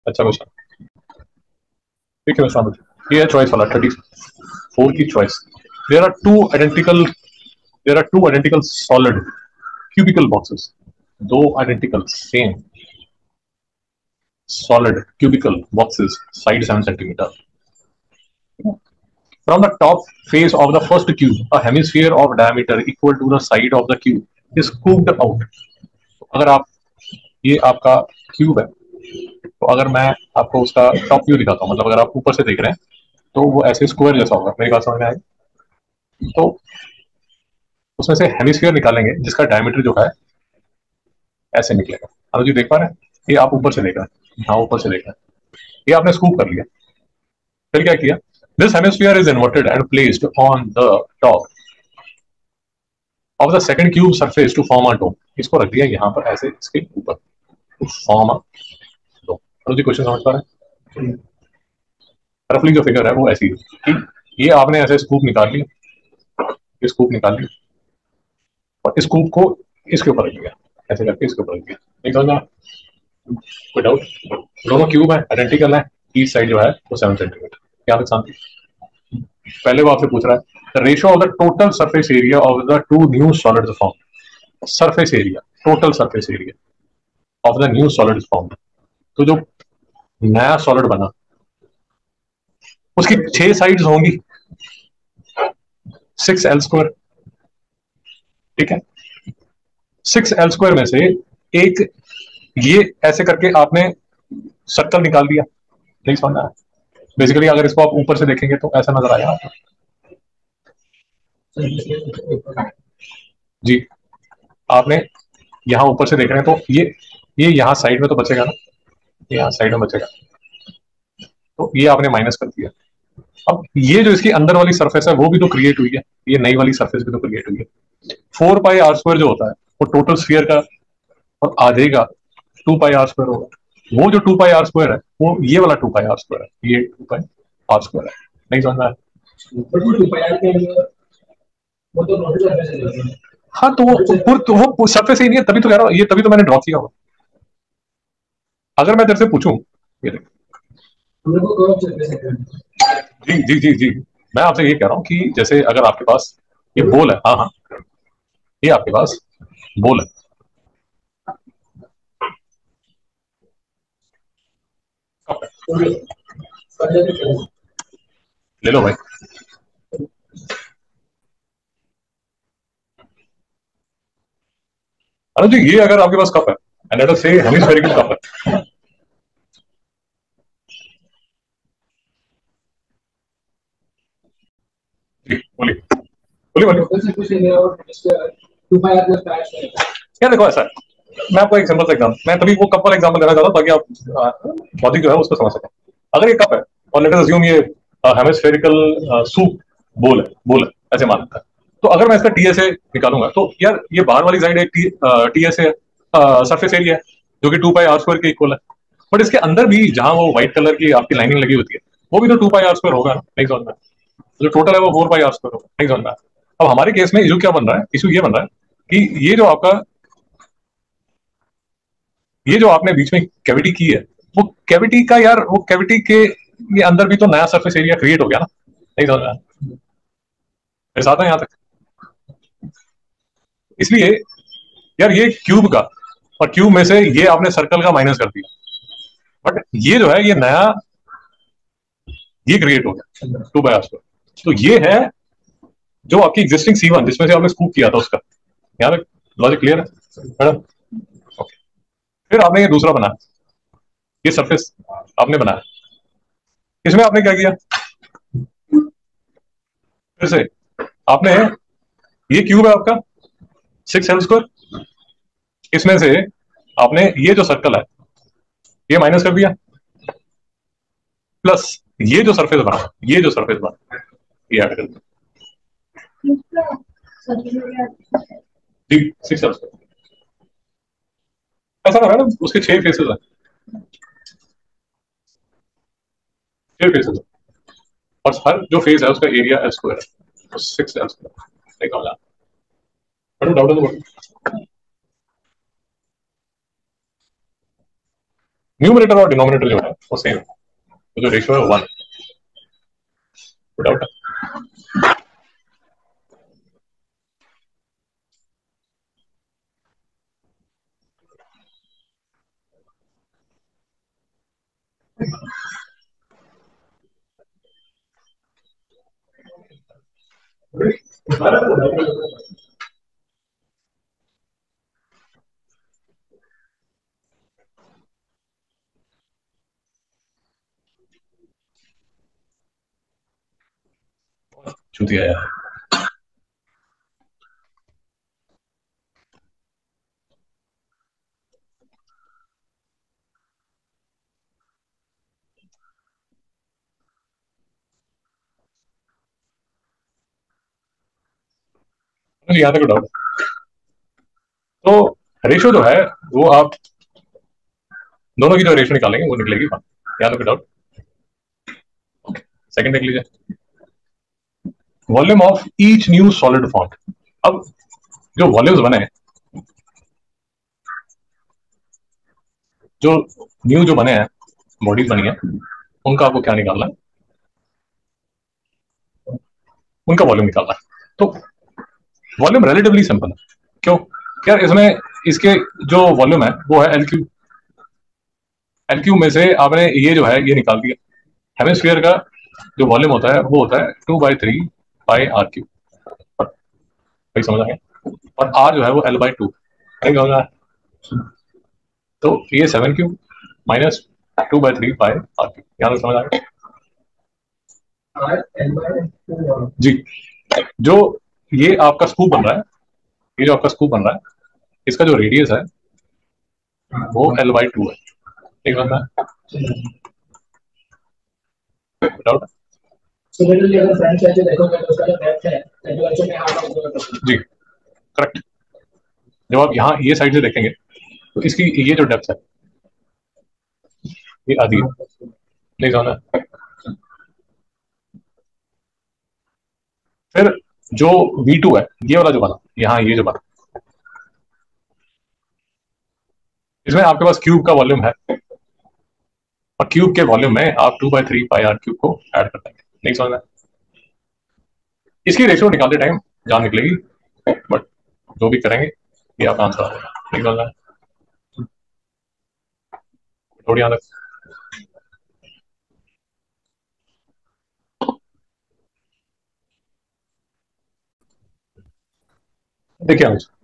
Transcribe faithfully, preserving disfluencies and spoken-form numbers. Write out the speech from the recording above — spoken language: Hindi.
अच्छा क्वेश्चन। ठीक है मिस्टर ये है चॉइस वाला थर्टी फोर की choice. There are two identical there are two identical solid cubical boxes. दो identical same solid cubical boxes side seven centimeter. From the top face of the first cube, a hemisphere of diameter equal to the side of the cube is scooped out. अगर आप ये आपका क्यूब है तो अगर मैं आपको उसका टॉप व्यू दिखाता हूँ, मतलब अगर आप ऊपर से देख रहे हैं तो वो ऐसे स्क्वायर जैसा होगा। मेरी बात समझ में आएगी? तो उसमें से हेमिस्फीयर निकालेंगे जिसका डायमीटर जो है ऐसे निकलेगा। अनुज जी देख पा रहे हैं? ये आप ऊपर से देख रहे हैं, हाँ ऊपर से देख रहे हैं। ये आपने स्कूप कर लिया। फिर क्या किया? This hemisphere is inverted and placed on the top of the second cube surface to form a dome. इसको रख दिया यहाँ पर ऐसे इसके ऊपर to form a dome. Anuj ji question समझ पा रहे हैं? रफली जो फिगर है वो ऐसी है कि ये आपने ऐसे स्कूप निकाल ली, ये स्कूप निकाल ली और इस स्कूप को इसके ऊपर रख दिया, ऐसे करके इसके ऊपर रख दिया। नहीं समझ में? कोई डाउट? दोनों क्यूब है, आइडेंटिकल है, ईच साइड जो है वो सेवन सेंटीमीटर। क्या तक शांति? पहले वो आपसे पूछ रहा है the ratio of the total surface area of the two new solids form. Surface area, total surface area of the new solids form. तो जो नया सॉलिड बना उसकी छह साइड्स होंगी, सिक्स एल स्क्वायर। ठीक है, सिक्स एल स्क्वायर में से एक ये ऐसे करके आपने सर्कल निकाल दिया। नहीं समझ आया? बेसिकली अगर इसको आप ऊपर से देखेंगे तो ऐसा नजर आया आपको जी। आपने यहाँ ऊपर से देख रहे हैं तो ये ये यहाँ साइड में तो बचेगा ना, यहाँ साइड में बचेगा, तो ये आपने माइनस कर दिया। अब ये जो इसकी अंदर वाली सरफेस है वो भी तो क्रिएट हुई है, ये नई वाली सरफेस भी तो क्रिएट हुई है। फोर पाई आर स्क्वायर जो होता है वो टोटल स्फीयर का और आधे का टू पाई आर स्क्वायर होगा। वो जो टू पाई आर स्क्वायर है वो ये वाला टू पाई आर स्क्वायर है, ये टू पाई आर स्क्वायर है। नहीं समझ में आया? हाँ तो वो तो वो सरफेस ही नहीं है, तभी तो कह रहा हूँ, ये तभी तो मैंने ड्रॉ किया होगा। अगर मैं तेरे से पूछूं, ये देख जी जी जी जी मैं आपसे ये कह रहा हूँ कि जैसे अगर आपके पास ये बोल है, हाँ हाँ ये आपके पास बोल है, ले लो भाई। अरे जी ये अगर आपके पास कप है and let us say hemispherical cup है। जी बोलिए बोलिए बोलिए। क्या देखो ऐसा है, मैं आपको एक सिंपल सा एग्जांपल, मैं तभी वो कप वाला एग्जांपल देना चाहता हूं ताकि आप लॉजिक जो है उसको समझ सकें। अगर ये कप है और लेट अस अज्यूम ये हेमिस्फेरिकल सूप बोल है, बोल है ऐसे मान लेता है, तो अगर मैं इसका टीएसए निकालूंगा तो यार ये बाहर वाली साइड एक टीएसए सरफेस एरिया है जो कि टू पाई आर स्क्वायर के इक्वल है। बट इसके अंदर भी जहां वो व्हाइट कलर की आपकी लाइनिंग लगी होती है वो भी तो टू पाई आर स्क्वायर होगा ना? नहीं समझ में? जो टोटल है वो फोर पाई आर स्क्वायर होगा। नहीं समझ में? अब हमारे केस में इशू क्या बन रहा है? इशू ये बन रहा है कि ये जो आपका ये जो आपने बीच में कैविटी की है वो कैविटी का यार वो कैविटी के ये अंदर भी तो नया सरफेस एरिया क्रिएट हो गया ना? नहीं समझ रहा? मेरे साथ है यहाँ तक? इसलिए यार ये क्यूब का और क्यूब में से ये आपने सर्कल का माइनस कर दिया, बट ये जो है ये नया ये क्रिएट हो गया टू बाय आर। तो ये है जो आपकी एग्जिस्टिंग सी वन जिसमें से आपने स्कूप किया था उसका। यहाँ तक लॉजिक क्लियर है मैडम? ओके। फिर आपने ये दूसरा बनाया, ये सरफेस आपने बनाया, इसमें आपने क्या किया? फिर से आपने ये क्यूब है आपका सिक्स एल स्क्वायर, इसमें से आपने ये जो सर्कल है ये माइनस कर दिया, प्लस ये जो सरफेस बना ये जो सरफेस बना ये ऐड कर दिया सिक्स एल स्क्वायर। ऐसा ना मैडम उसके छह फेसेस है, छह फेसेस है और हर जो फेस है उसका एरिया एल स्क्वायर है, तो सिक्स एल स्क्वायर निकाला। मैडम डाउट है तो बोलो। न्यूमरेटर और डिनोमिनेटर जो है वो सेम है, तो जो रेशियो है वन। डाउट चूतिया यार। मुझे यहाँ तक डाउट, तो रेशियो जो है वो आप दोनों की जो रेशियो निकालेंगे वो निकलेगी वन। यहाँ तक डाउट। सेकंड देख लीजिए, volume of each new solid form. अब जो वॉल्यूम्स बने हैं, जो न्यू जो बने हैं, बॉडीज बनी है, उनका आपको क्या निकालना है, उनका वॉल्यूम निकालना है। तो वॉल्यूम रिलेटिवली सिंपल है। क्यों? यार इसमें इसके जो वॉल्यूम है वो है एल क्यू। एल क्यू में से आपने ये जो है ये निकाल दिया। हेमिस्फीयर का जो वॉल्यूम होता है वो होता है two by three by r cube. भाई समझ आ गया? और आर जो है वो एल बाई टू। तो ये seven cube minus two by three by r cube. यहाँ तक समझ आ गया जी। जो ये आपका स्कूप बन रहा है, ये जो आपका स्कूप बन रहा है, इसका जो रेडियस है वो एल बाई टू है। ठीक है ना? डाउट जी, करेक्ट। जब आप यहाँ ये साइड से देखेंगे तो इसकी ये जो डेप्थ है ये आधी है। नहीं समझा? फिर जो वी टू है, ये वाला जो बना यहाँ, ये जो बना, इसमें आपके पास क्यूब का वॉल्यूम है, और क्यूब के वॉल्यूम में आप two by three pi r cube को ऐड कर देंगे। नहीं समझ में? इसकी रेशियो निकालते टाइम जान निकलेगी, बट जो भी करेंगे ये आपका आंसर आ जाएगा। नहीं समझ में? थोड़ी यहाँ तक देखिए।